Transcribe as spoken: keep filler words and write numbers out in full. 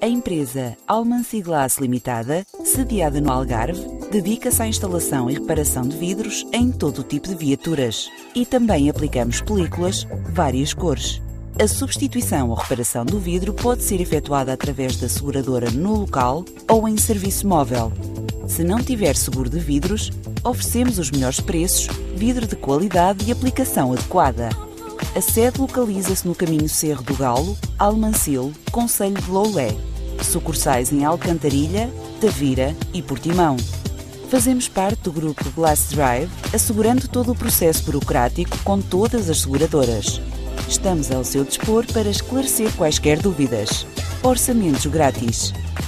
A empresa Almanci Glass Limitada, sediada no Algarve, dedica-se à instalação e reparação de vidros em todo o tipo de viaturas. E também aplicamos películas, várias cores. A substituição ou reparação do vidro pode ser efetuada através da seguradora no local ou em serviço móvel. Se não tiver seguro de vidros, oferecemos os melhores preços, vidro de qualidade e aplicação adequada. A sede localiza-se no caminho Cerro do Galo, Almancil, concelho de Loulé. Sucursais em Alcantarilha, Tavira e Portimão. Fazemos parte do grupo Glass Drive, assegurando todo o processo burocrático com todas as seguradoras. Estamos ao seu dispor para esclarecer quaisquer dúvidas. Orçamentos grátis.